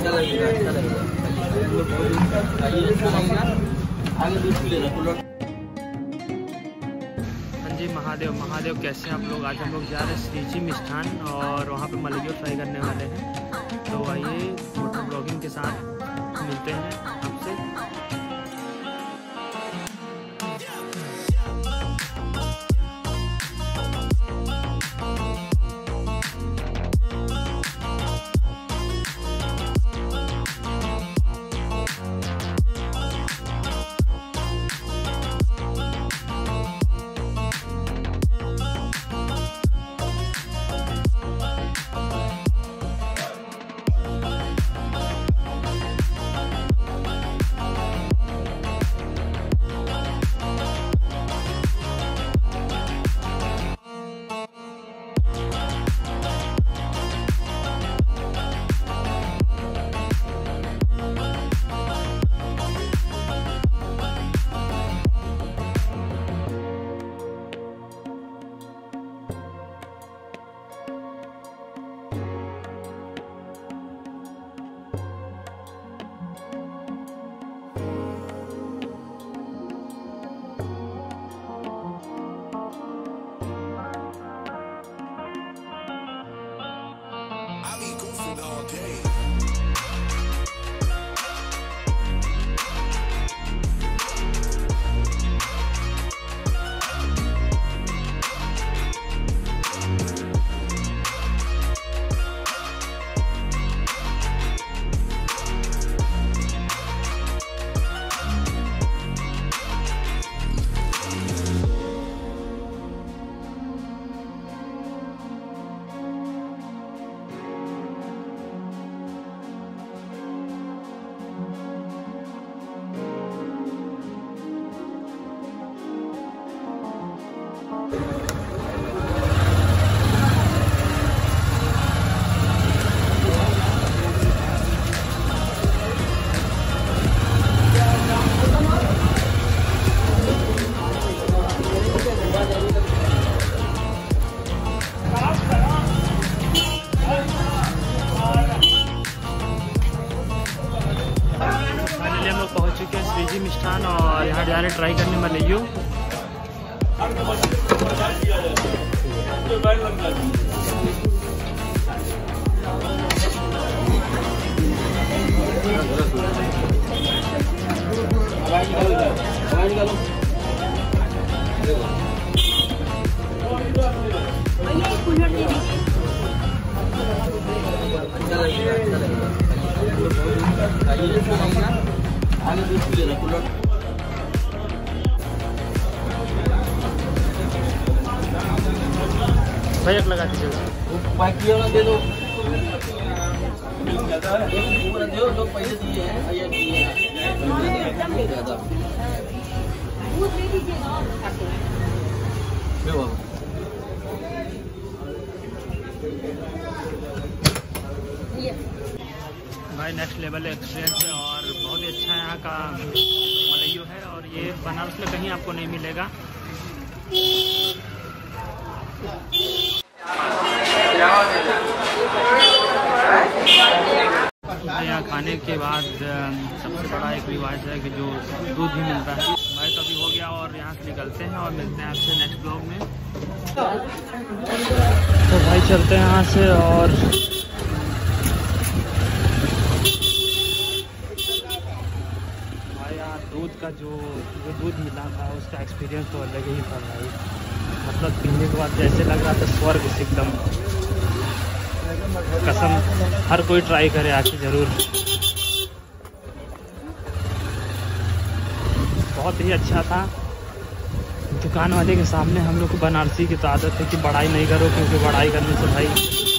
अच्छा लगेगा आगे दूध पी लेना। हाँ जी, महादेव महादेव कैसे हैं आप लोग? आज हम लोग जा रहे हैं श्रीजी मिष्ठान और वहाँ पे मलइयो ट्राई करने वाले हैं। तो आइए मोटर ब्लॉगिंग के साथ मिलते हैं आपसे। पहुंच चुके हैं श्रीजी मिष्ठान और यहाँ जा रहे ट्राई करने मलइयो। आगे दूध पी लेना कूलर। भाई एक लगा दीजिए, बाकी वाला दे दो। पूरा दो, लोग पैसे दिए हैं, भैया दिए हैं। ज़्यादा भाई नेक्स्ट लेवल एक्सपीरियंस है और बहुत ही अच्छा यहाँ का मलइयो है और ये बनारस में कहीं आपको नहीं मिलेगा। यहाँ खाने के बाद सबसे बड़ा एक रिवाज है कि जो दूध भी मिलता है। भाई तो अभी हो गया और यहाँ से निकलते हैं और मिलते हैं आपसे नेक्स्ट ब्लॉग में। तो भाई चलते हैं यहाँ से और भाई यहाँ दूध का जो दूध मिला था उसका एक्सपीरियंस तो अलग ही था भाई। मतलब पीने के बाद जैसे लग रहा था स्वर्ग से एकदम। कसम हर कोई ट्राई करे आके ज़रूर। बहुत ही अच्छा था। दुकान वाले के सामने हम लोग को बनारसी की तो आदत है कि बड़ाई नहीं करो, क्योंकि बड़ाई करने से भाई